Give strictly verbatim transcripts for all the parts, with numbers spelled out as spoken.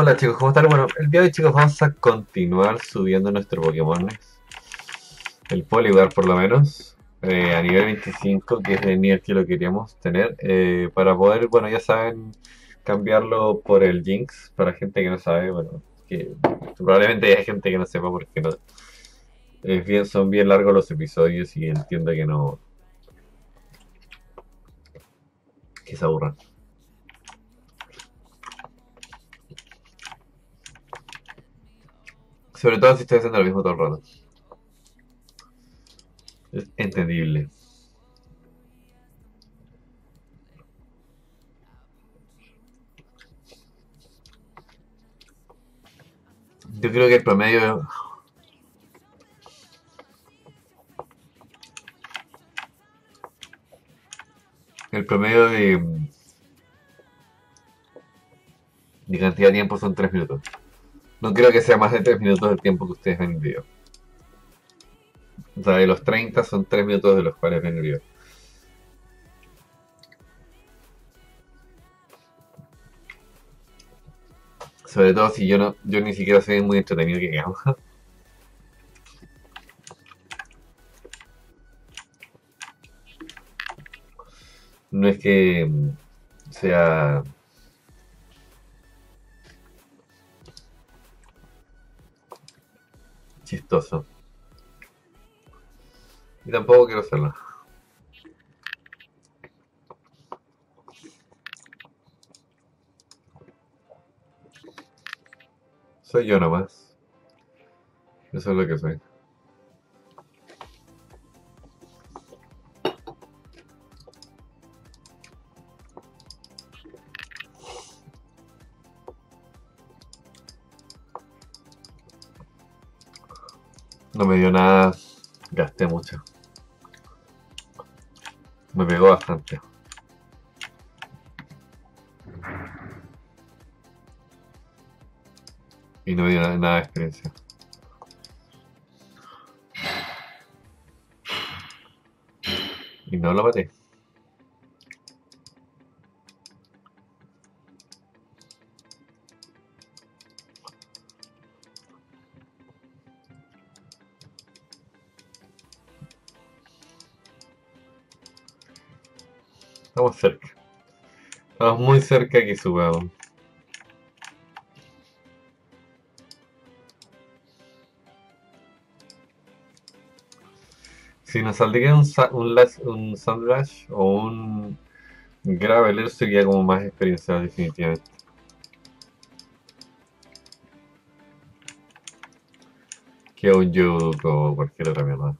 Hola chicos, ¿cómo están? Bueno, el día de hoy chicos vamos a continuar subiendo nuestro Pokémon, el Poliwhirl por lo menos, eh, a nivel veinticinco, que es el nivel que lo queríamos tener, eh, para poder, bueno, ya saben, cambiarlo por el Jinx, para gente que no sabe, bueno, que probablemente hay gente que no sepa porque no, es bien, son bien largos los episodios y entiendo que no, que se aburran. Sobre todo si estoy haciendo lo mismo todo el rato. Es entendible. Yo creo que el promedio el promedio de, de cantidad de tiempo son tres minutos. No creo que sea más de tres minutos el tiempo que ustedes ven el video. O sea, de los treinta son tres minutos de los cuales ven el video. Sobre todo si yo no, yo ni siquiera soy muy entretenido que digamos. No es que mm, sea chistoso. Y tampoco quiero hacerlo. Soy yo nomás. Eso es lo que soy. No me dio nada. Gasté mucho. Me pegó bastante. Y no me dio nada, nada de experiencia. Y no lo maté. Estamos cerca. Estamos muy cerca que subamos. Si nos saldría un, sa- un, las- un Sundash o un Graveler sería como más experiencia definitivamente. Que un Yoduke o cualquier otra mierda.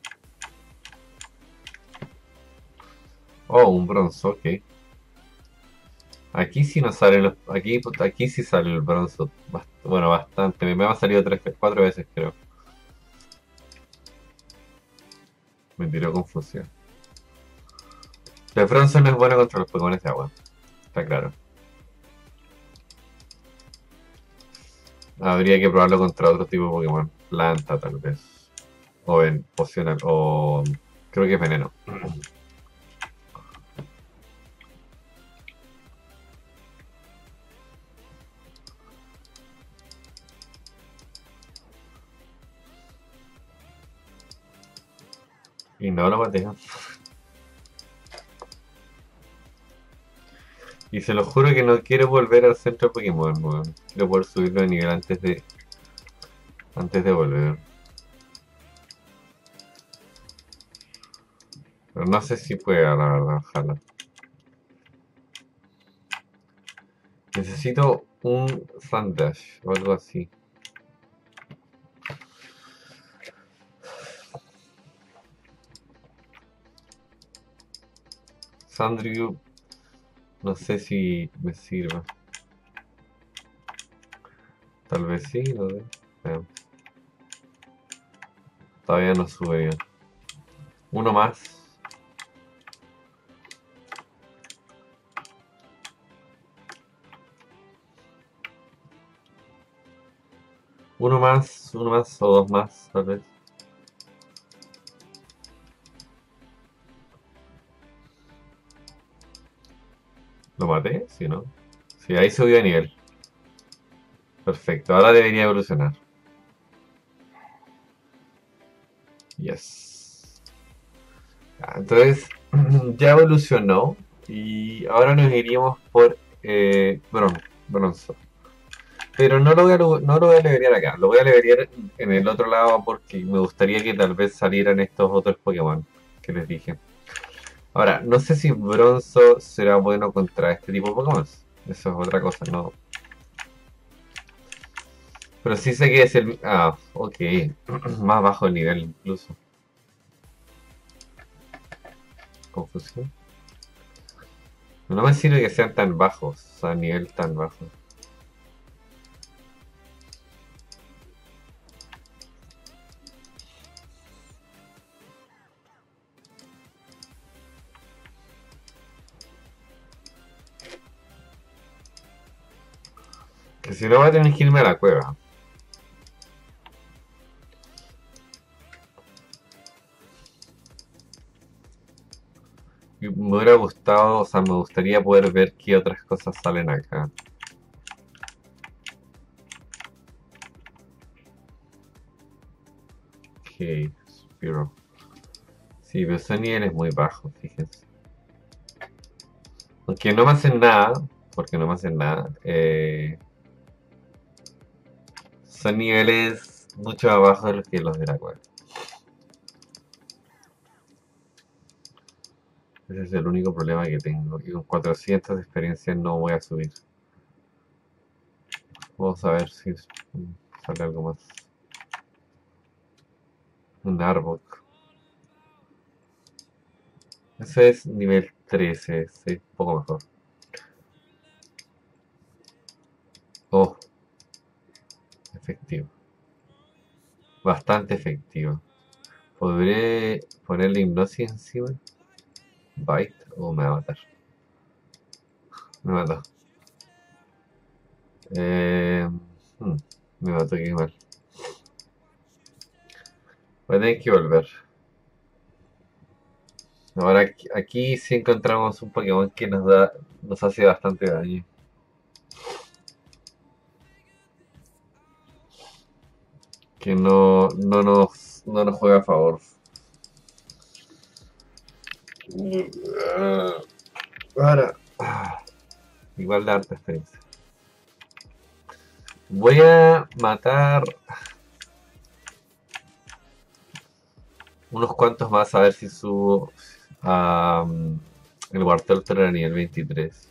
Oh, un bronce, ok. Aquí sí nos sale los, aquí, aquí sí sale el bronce. Bast- bueno, bastante. Me, me ha salido tres, cuatro veces creo. Me tiró confusión. El bronce no es bueno contra los Pokémon de agua. Está claro. Habría que probarlo contra otro tipo de Pokémon. Planta tal vez. O en poción o creo que es veneno. Y no lo maté. Y se lo juro que no quiero volver al centro de Pokémon, weón. Quiero poder subirlo de nivel antes de. Antes de volver. Pero no sé si pueda, la verdad, ojalá. Necesito un Sandash o algo así. Sandrew, no sé si me sirva. Tal vez sí, no sé. Veamos. Todavía no sube bien. Uno más. Uno más, uno más o dos más, tal vez. ¿Lo maté? Sí, ¿no? Sí, ahí subió de nivel. Perfecto, ahora debería evolucionar. Yes. Ah, entonces, ya evolucionó y ahora nos iríamos por eh, bron- bronzo. Pero no lo voy a, lo- no lo voy a levelear acá, lo voy a levelear en el otro lado porque me gustaría que tal vez salieran estos otros Pokémon que les dije. Ahora, no sé si bronzo será bueno contra este tipo de Pokémon. Eso es otra cosa, no. Pero sí sé que es el... Ah, ok. Más bajo el nivel incluso. Confusión. No me sirve que sean tan bajos, a nivel tan bajo. Que si no voy a tener que irme a la cueva. Y me hubiera gustado, o sea, me gustaría poder ver qué otras cosas salen acá. Ok, Spiro. Sí, pero ese nivel es muy bajo, fíjense. Aunque no me hacen nada, porque no me hacen nada, eh, son niveles mucho más bajos que los de la cueva. Ese es el único problema que tengo. Y con cuatrocientos de experiencia no voy a subir. Vamos a ver si sale algo más. Un Arbok. Ese es nivel trece, sí, un poco mejor. Oh, efectivo. Bastante efectivo. ¿Podré ponerle hipnosis encima? Bite o me va a matar. Me mató. Eh, hmm, me mató, qué mal. Voy a tener que volver. Ahora aquí, aquí sí encontramos un Pokémon que nos da, nos hace bastante daño. Que no, no nos, no nos juega a favor. Ahora, ah, igual de harta experiencia. Voy a matar unos cuantos más a ver si subo a um, el Wartortle a nivel veintitrés.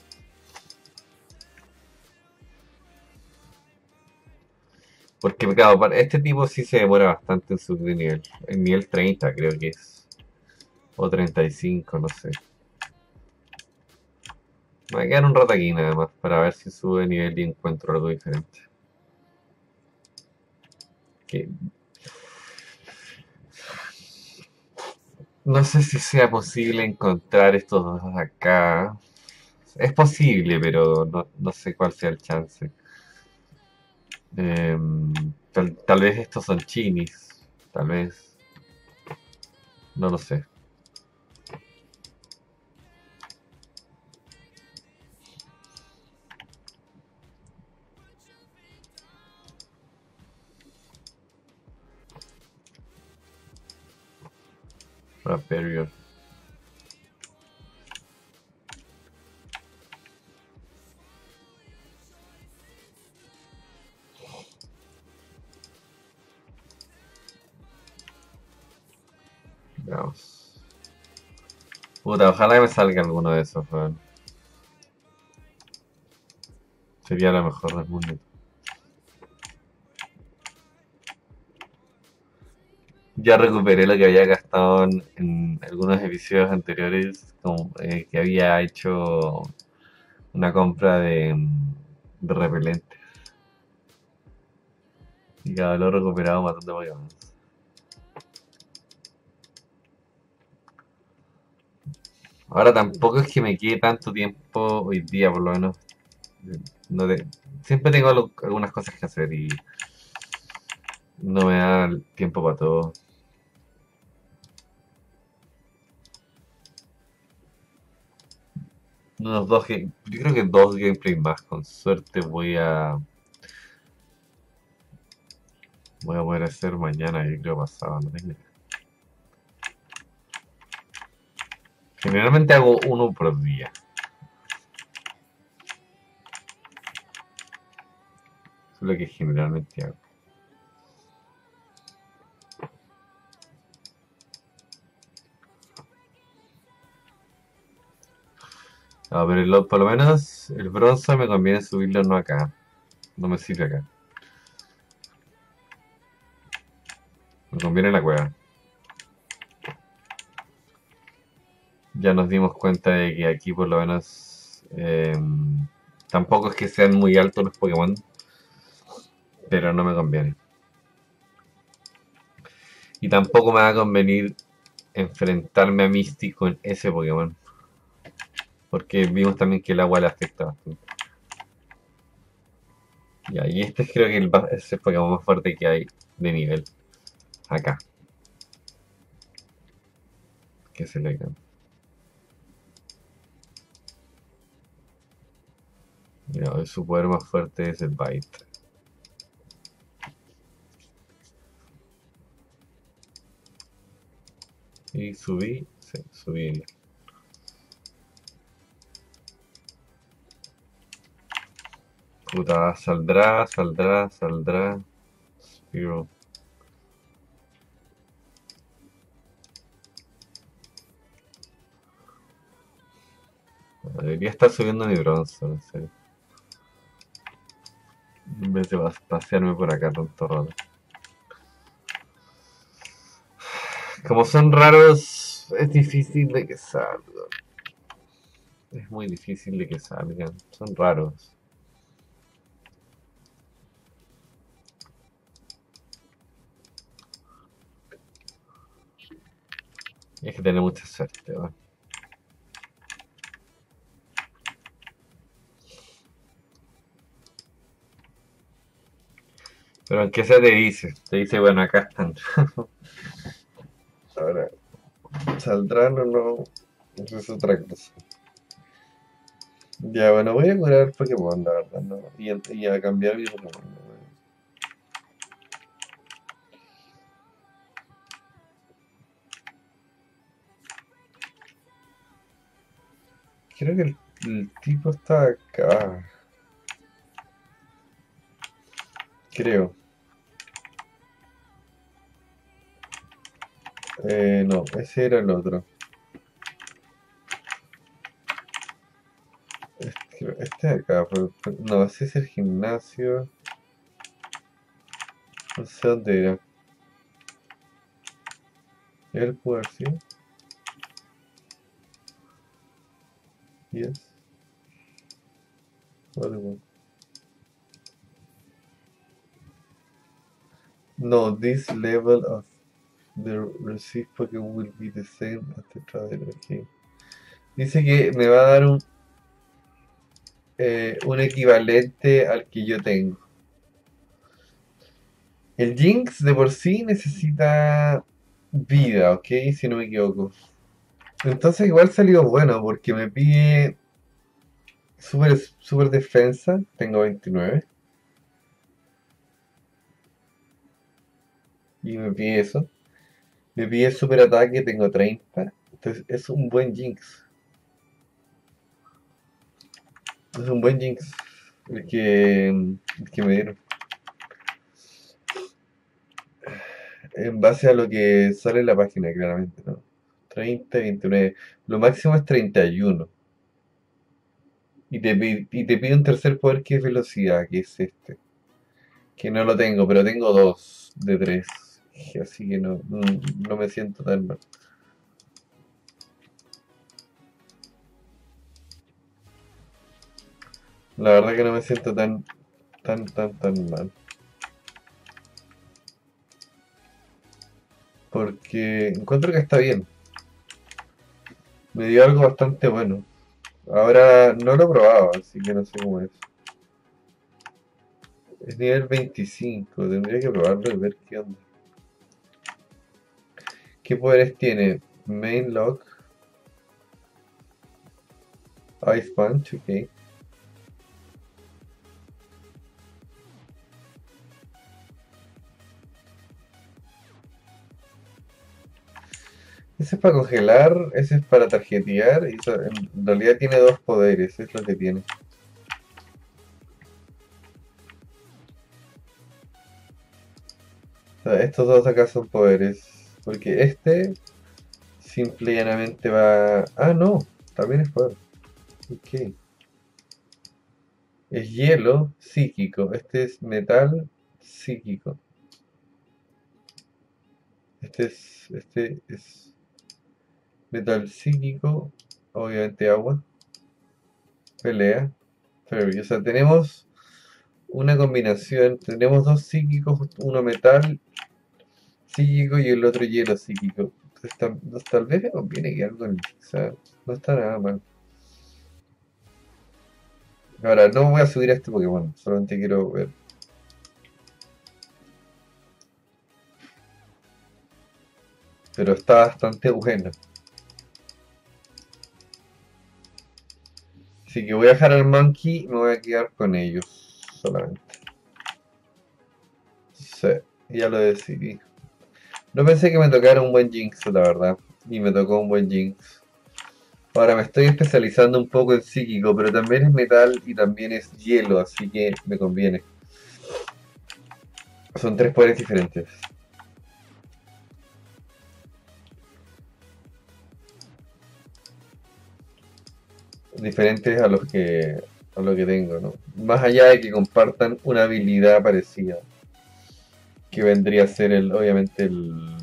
Porque, claro, para este tipo sí se demora bastante en subir de nivel. En nivel treinta creo que es. O treinta y cinco, no sé. Me voy a quedar un rato aquí nada más para ver si sube de nivel y encuentro algo diferente. Que no sé si sea posible encontrar estos dos acá. Es posible, pero no, no sé cuál sea el chance. Em, tal, tal vez estos son chinis. Tal vez. No lo sé. Raperior. Veamos. Puta, ojalá que me salga alguno de esos, weón. Sería lo mejor del mundo. Ya recuperé lo que había gastado en, en algunos episodios anteriores, como eh, que había hecho una compra de, de repelente. Y ya lo he recuperado matando Pokémon. Ahora tampoco es que me quede tanto tiempo hoy día, por lo menos. No te- Siempre tengo algo- algunas cosas que hacer y no me da el tiempo para todo. Unos dos game- yo creo que dos gameplays más, con suerte voy a Voy a poder hacer mañana, yo creo pasado, no tengo idea. Generalmente hago uno por día. Eso es lo que generalmente hago. A ver, el, por lo menos el bronce me conviene subirlo no acá. No me sirve acá. Me conviene la cueva. Ya nos dimos cuenta de que aquí por lo menos eh, tampoco es que sean muy altos los Pokémon, pero no me conviene. Y tampoco me va a convenir enfrentarme a Misty con ese Pokémon. Porque vimos también que el agua le afecta bastante. Ya, y este creo que el, es el Pokémon más fuerte que hay de nivel. Acá. Que se le gana. Ya, su poder más fuerte es el Bite. Y subí, sí, subí. Puta, saldrá, saldrá, saldrá. Spiro. Debería estar subiendo mi bronce, en serio. En vez de pasearme por acá tanto rato. Como son raros, es difícil de que salgan. Es muy difícil de que salgan. Son raros. Y hay que tener mucha suerte, ¿no? Pero aunque sea te dice, te dice, bueno, acá están. Ahora, ¿saldrán o no? Eso es otra cosa. Ya, bueno, voy a curar Pokémon, la verdad, ¿no? Y, y a cambiar mi Pokémon, ¿no? Creo que el, el tipo está acá. Creo. Eh, no, ese era el otro. Este, este de acá, pero- pero- no, ese es el gimnasio. No sé dónde era. ¿Él pudo haber sido? Yes. What. No, this level of the received Pokémon will be the same as the traveler. Okay. Dice que me va a dar un, eh, un equivalente al que yo tengo. El Jinx de por sí necesita vida, ¿ok? Si no me equivoco. Entonces igual salió bueno porque me pide super, super defensa, tengo veintinueve. Y me pide eso. Me pide super ataque, tengo treinta. Entonces es un buen Jinx. Es un buen Jinx. El que, el que me dieron. En base a lo que sale en la página, claramente, ¿no? treinta, veintinueve. Lo máximo es treinta y uno. Y te, pi- y te pide un tercer poder que es velocidad, que es este. Que no lo tengo, pero tengo dos de tres. Así que no, no, no me siento tan mal. La verdad que no me siento tan, tan, tan, tan mal. Porque encuentro que está bien. Me dio algo bastante bueno. Ahora no lo he probado, así que no sé cómo es. Es nivel veinticinco, tendría que probarlo y ver qué onda. ¿Qué poderes tiene? Main Lock, Ice Punch, ok. Ese es para congelar, ese es para tarjetear y so- en realidad tiene dos poderes, es lo que tiene. O sea, estos dos acá son poderes. Porque este simple y llanamente va... Ah, no, también es poder. Ok. Es hielo psíquico. Este es metal psíquico. Este es, este es metal psíquico. Obviamente agua. Pelea. Fairy. O sea, tenemos una combinación. Tenemos dos psíquicos. Uno metal psíquico y el otro hielo psíquico. Entonces, tal, no, tal vez me conviene que algo en el... O sea, no está nada mal. Ahora, no voy a subir a este Pokémon. Solamente quiero ver. Pero está bastante bueno. Así que voy a dejar al Monkey y me voy a quedar con ellos solamente. Sí, ya lo decidí. No pensé que me tocara un buen Jinx, la verdad. Y me tocó un buen Jinx. Ahora me estoy especializando un poco en psíquico, pero también es metal y también es hielo, así que me conviene. Son tres poderes diferentes. Diferentes a los que a lo que tengo, ¿no? Más allá de que compartan una habilidad parecida, que vendría a ser el, obviamente el,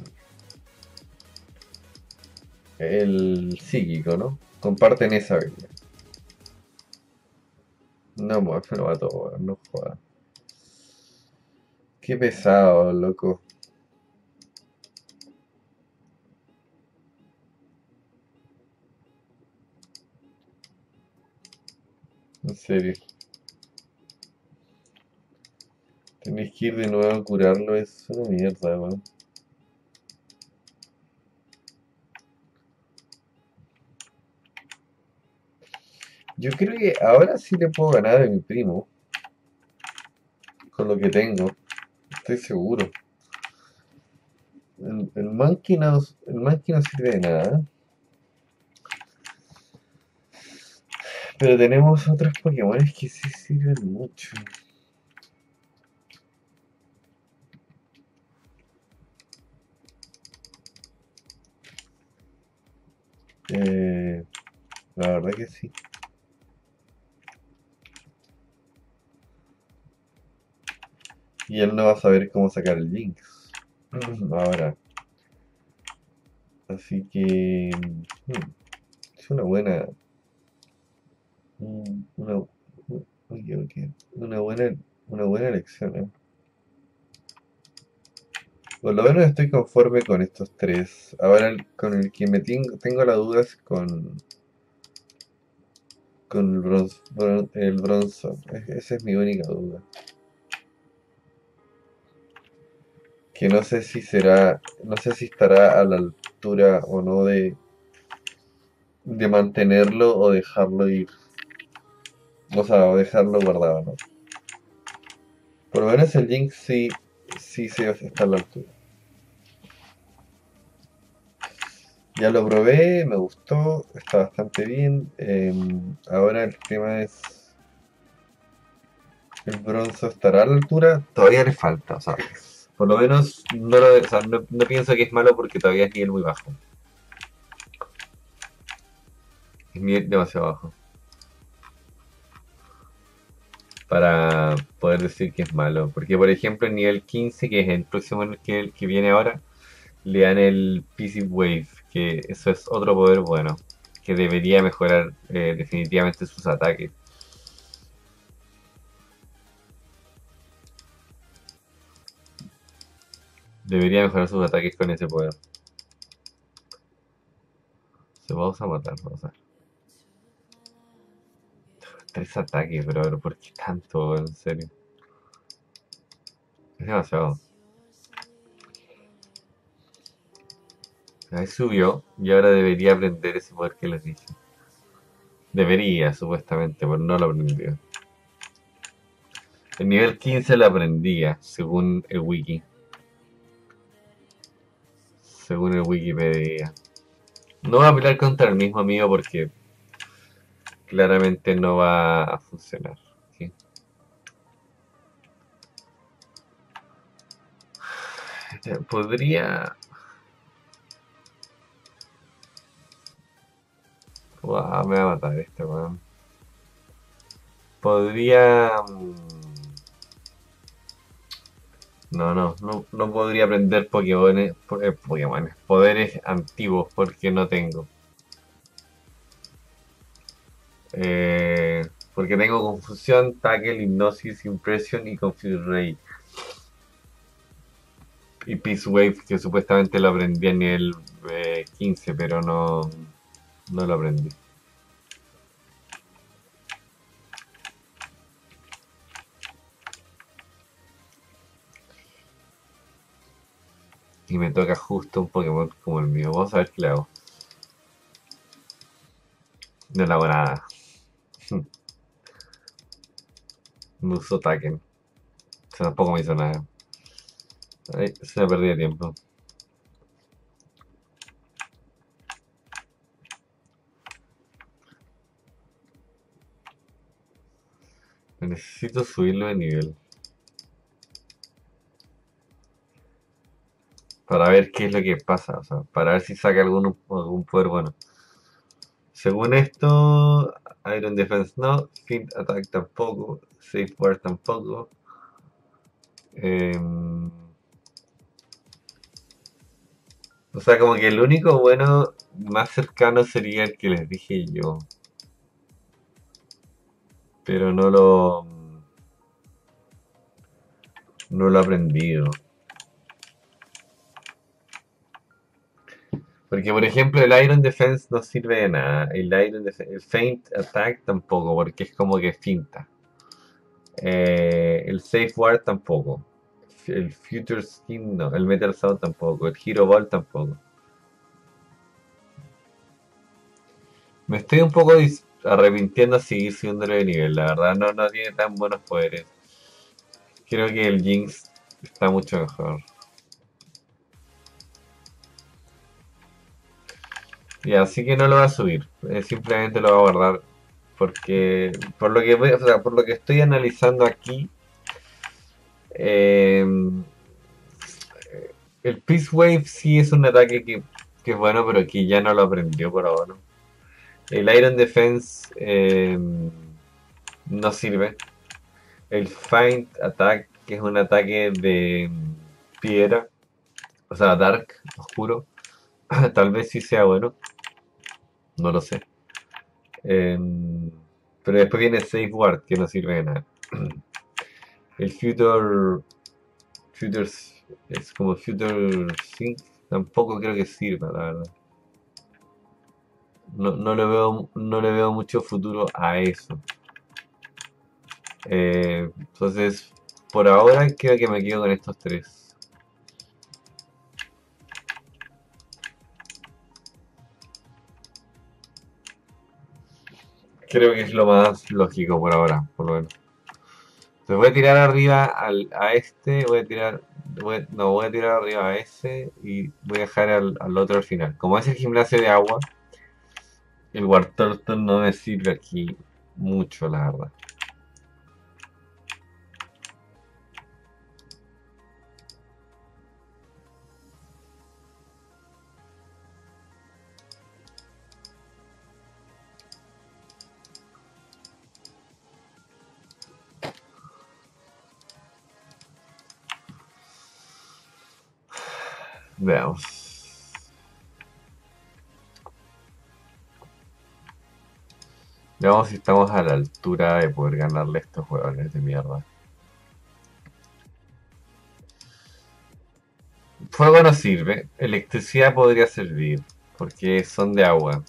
el psíquico, ¿no? Comparten esa habilidad. No, pues, me lo mató, weón, no jodas. Qué pesado, loco. En serio. Tenéis que ir de nuevo a curarlo, es una mierda, weón. Yo creo que ahora sí le puedo ganar a mi primo, con lo que tengo. Estoy seguro. El, el Monkey no, el Monkey no sirve de nada. Pero tenemos otros Pokémon que sí sirven mucho. Eh, la verdad que sí. Y él no va a saber cómo sacar el Jinx. Ahora. Así que... hmm, es una buena... mm, Una, ok, ok, una buena, una buena elección, ¿eh? Por lo menos estoy conforme con estos tres. Ahora el- con el que me tengo, tengo la duda es con, con el, bronz, bron- el Bronzor. Es- Esa es mi única duda. Que no sé si será, no sé si estará a la altura o no de, de mantenerlo o dejarlo ir. O sea, o dejarlo guardado, ¿no? Por lo menos el Jinx sí, sí se está a la altura. Ya lo probé, me gustó, está bastante bien. Em, ahora el tema es, ¿el bronce estará a la altura? Todavía le falta, o sea, por lo menos no, lo, o sea, no, no pienso que es malo porque todavía es nivel muy bajo. Es nivel demasiado bajo para poder decir que es malo. Porque, por ejemplo, en nivel quince, que es el próximo que, que viene ahora, le dan el P C Wave, que eso es otro poder bueno, que debería mejorar eh, definitivamente sus ataques. Debería mejorar sus ataques con ese poder. Se vamos a matar, vamos a ver. Tres ataques, bro, ¿por qué tanto? En serio. Es demasiado. Ahí subió y ahora debería aprender ese poder que les dije. Debería, supuestamente, pero no lo aprendió. El nivel quince lo aprendía, según el wiki. Según el Wikipedia. No voy a pelear contra el mismo amigo porque claramente no va a funcionar. ¿Sí? Podría... Uah, me va a matar este weón. Podría... mm, No, no, no, no podría aprender Pokémones, po- eh, Pokémones, poderes antiguos porque no tengo. Eh, porque tengo confusión, tackle, hipnosis, impression y confuse ray. Y Peace Wave, que supuestamente lo aprendí a nivel eh, quince, pero no, no lo aprendí. Y me toca justo un Pokémon como el mío. Vamos a ver qué le hago. No le hago nada. No uso Taken. O sea, tampoco me hizo nada. Ay, se me perdí de tiempo. Necesito subirlo de nivel. Para ver qué es lo que pasa. O sea, para ver si saca algún, algún poder bueno. Según esto, Iron Defense no. Field Attack tampoco. Safeguard tampoco. Em, o sea, como que el único bueno más cercano sería el que les dije yo. Pero no lo, no lo he aprendido. Porque, por ejemplo, el Iron Defense no sirve de nada. El Iron Def- el Feint Attack tampoco, porque es como que finta. Eh, el Safe Ward tampoco. El Future Skin no. El Metal Sound tampoco. El Hero Ball tampoco. Me estoy un poco dis- arrepintiendo de seguir subiéndole de nivel. La verdad, no, no tiene tan buenos poderes. Creo que el Jinx está mucho mejor. Y así que no lo voy a subir. Eh, simplemente lo voy a guardar. Porque por lo que voy- o sea, por lo que estoy analizando aquí, eh, el Peace Wave sí es un ataque que, que es bueno, pero que ya no lo aprendió por ahora. El Iron Defense eh, no sirve. El Feint Attack, que es un ataque de piedra, o sea, Dark, oscuro, tal vez sí sea bueno, no lo sé. Eh, pero después viene Safeguard, que no sirve de nada. El Future, Future es como Future Sync, tampoco creo que sirva, la verdad. No, no le veo, no le veo mucho futuro a eso. Eh, entonces, por ahora creo que me quedo con estos tres. Creo que es lo más lógico por ahora, por lo menos. Entonces voy a tirar arriba al, a este, voy a tirar, voy- no, voy a tirar arriba a ese y voy a dejar al, al otro al final. Como es el gimnasio de agua, el Wartortle no me sirve aquí mucho, la verdad. Veamos. Veamos si estamos a la altura de poder ganarle a estos huevones de mierda. Fuego no sirve, electricidad podría servir, porque son de agua.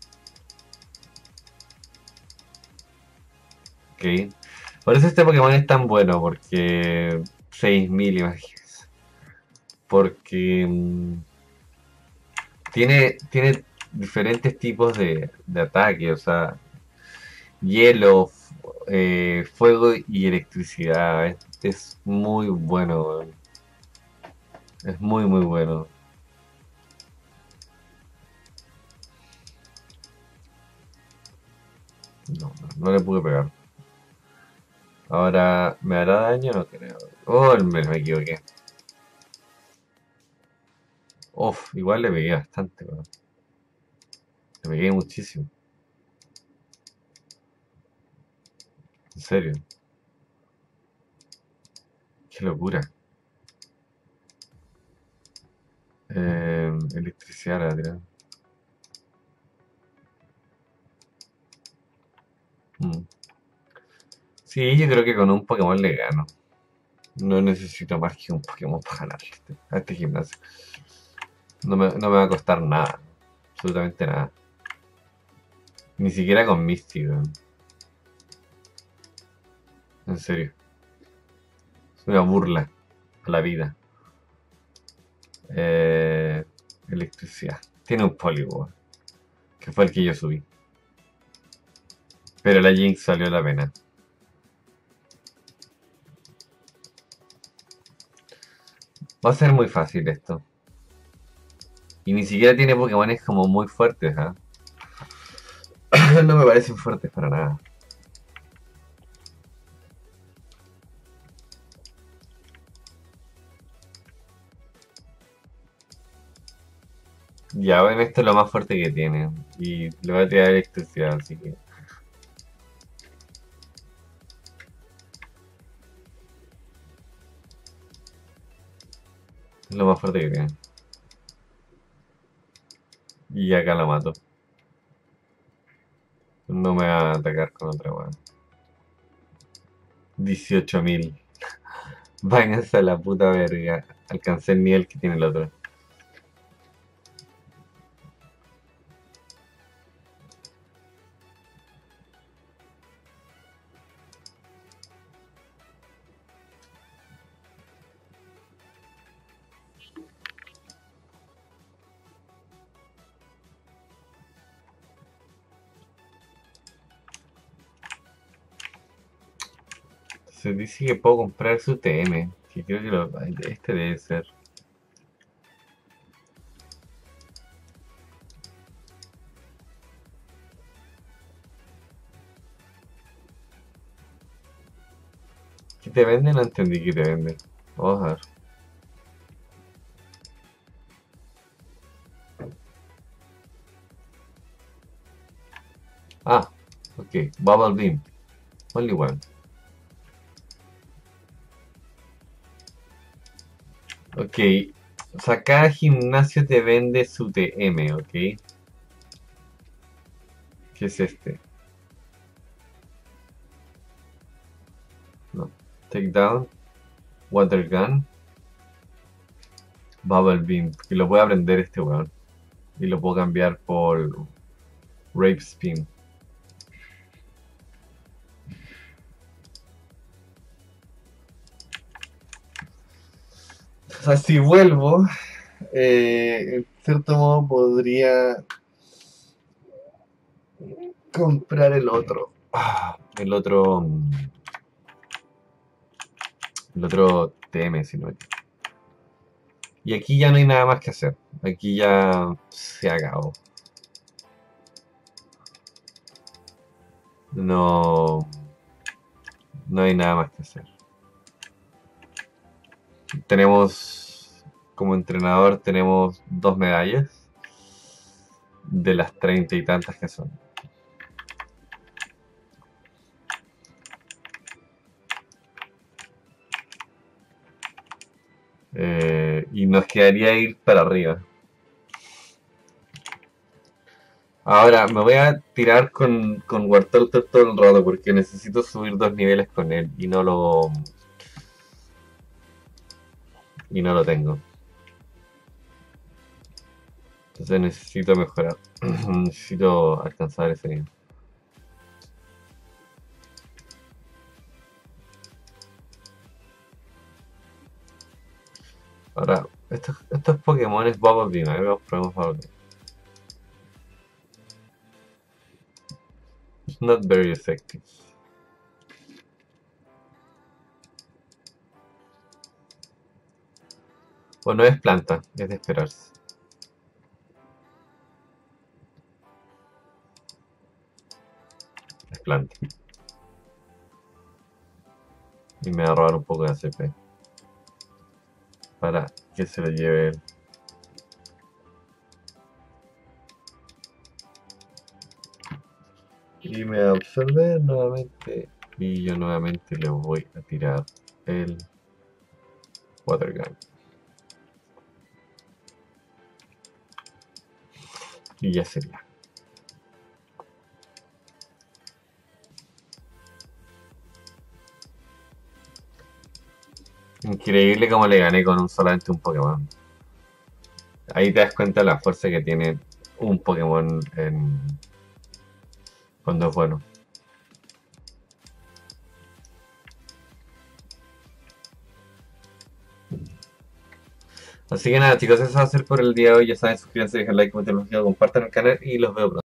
Ok. Por eso este Pokémon es tan bueno, porque seis mil, imagínense. Porque mm, tiene, tiene diferentes tipos de, de ataque, o sea, hielo, eh, fuego y electricidad. Es, es muy bueno, weón. Es muy, muy bueno. No, no, no le pude pegar. Ahora, ¿me hará daño? No creo. Oh, me, me equivoqué. Uf, igual le pegué bastante, weón. Le pegué muchísimo. En serio. Qué locura. Eh, electricidad la tirada. Mm. Sí, yo creo que con un Pokémon le gano. No necesito más que un Pokémon para ganar este- a este gimnasio. No me, no me va a costar nada. Absolutamente nada. Ni siquiera con Misty, weón. En serio. Es una burla a la vida. Eh, electricidad. Tiene un Poliwag, que fue el que yo subí. Pero la Jinx valió la pena. Va a ser muy fácil esto. Y ni siquiera tiene Pokémones como muy fuertes, ¿ah? No me parecen fuertes para nada. Ya, bueno, esto es lo más fuerte que tiene. Y le voy a tirar electricidad, así que. Es lo más fuerte que tiene. Y acá lo mato. No me va a atacar con otra weá. dieciocho mil. Váyanse a la puta verga. Alcancé el nivel que tiene el otro. Se dice que puedo comprar su T M. Que creo que lo- este debe ser. ¿Qué te vende? No entendí qué te vende. Vamos a ver. Ah, ok. Bubble Beam. Only one. Ok. O sea, cada gimnasio te vende su T M, ok. ¿Qué es este? No. Takedown. Water Gun. Bubble Beam. Que lo puede aprender este weón. Y lo puedo cambiar por Rape Spin. O sea, si vuelvo, eh, en cierto modo podría comprar el otro. Ah, el otro. mm, El otro T M, si no me equivoco. Y aquí ya no hay nada más que hacer. Aquí ya se acabó. No, no hay nada más que hacer. Tenemos, como entrenador, tenemos dos medallas de las treinta y tantas que son. Eh, y nos quedaría ir para arriba. Ahora me voy a tirar con, con Wartortle todo el rato porque necesito subir dos niveles con él y no lo y no lo tengo. Entonces necesito mejorar. Necesito alcanzar ese nivel. Ahora, estos, estos Pokémon es Bubble Beam, a ver, vamos, probemos Bubble Beam. It's not very effective. Bueno, es planta, es de esperarse. planta. Y me va a robar un poco de A C P. Para que se lo lleve él. Y me va a absorber nuevamente. Y yo nuevamente le voy a tirar el Water Gun. Y ya sería. Increíble cómo le gané con un solamente un Pokémon. Ahí te das cuenta de la fuerza que tiene un Pokémon en... cuando es bueno. Así que nada chicos, eso va a ser por el día de hoy. Ya saben, suscríbanse, dejen like, comenten, compartan el canal y los veo pronto.